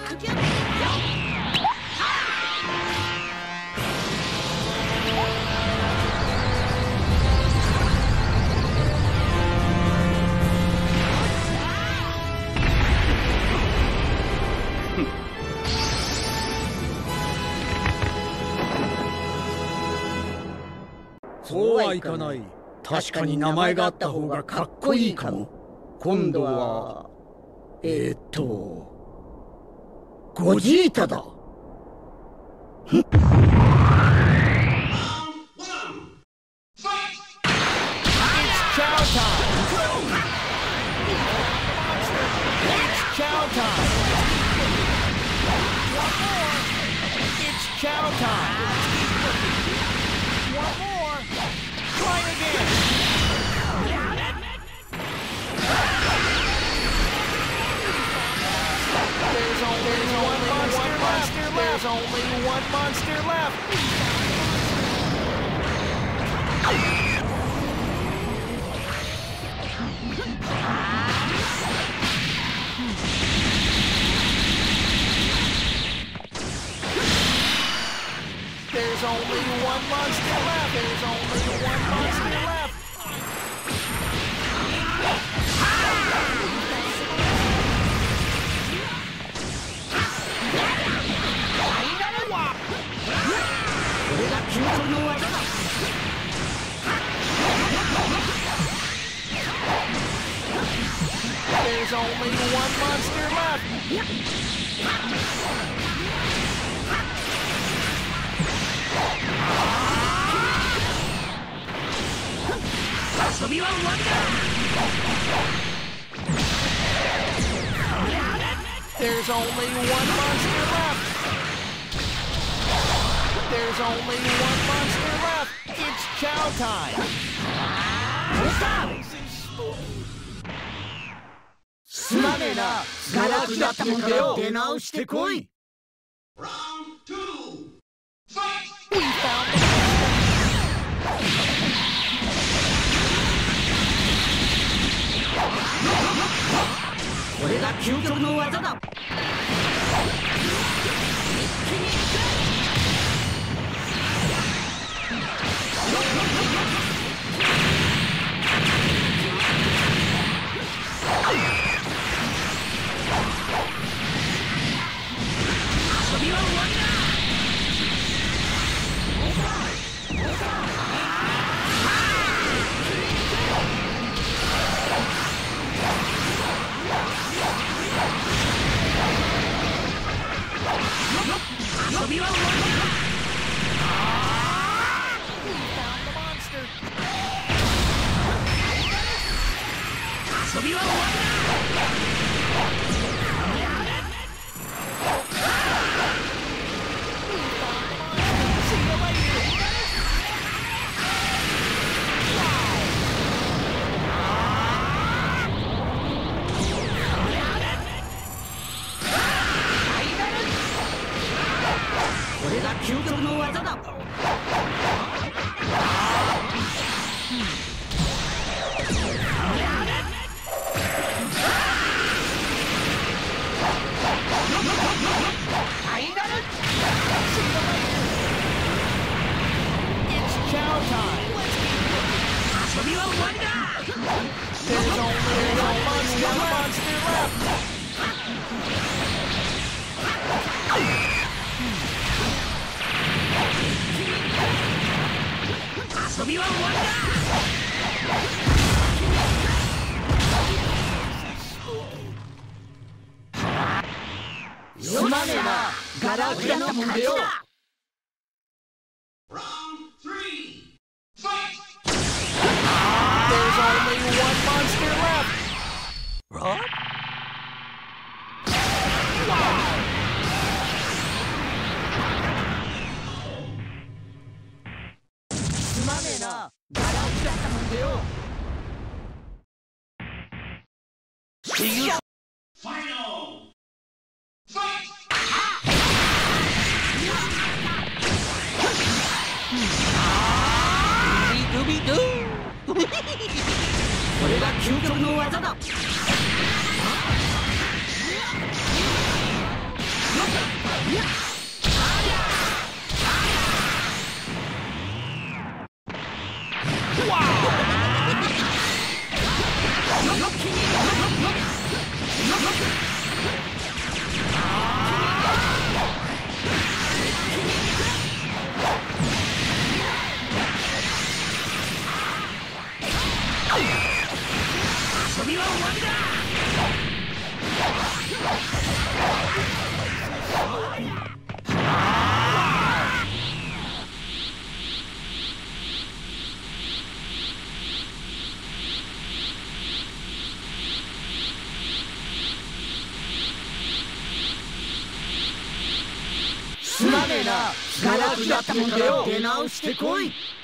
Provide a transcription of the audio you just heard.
そうはいかない。確かに名前があった方がかっこいいかも。今度はゴジータだ。 There's only one monster left. There's only one monster left. There's only one monster left. There's only one monster left. There's only one monster left. There's only one monster left. It's chow time. This is spooky. すまねえな。ガラクだったもんだよ。出直してこい。 Round 2. Fight! We found it. これが究極の技だ。究極の技だ。遊びは終わりだ。 There's only one monster left. 遊びは終わりだ。すまねえな。ガラクタのもんでよ。 Round 3. Fight! There's only one monster left. What? すまねえな。ガラクタったもんでよ。 Final! Fight! ドビドゥこれが究極の技だ。 えな。ガラクだったもんだよ。出直してこい。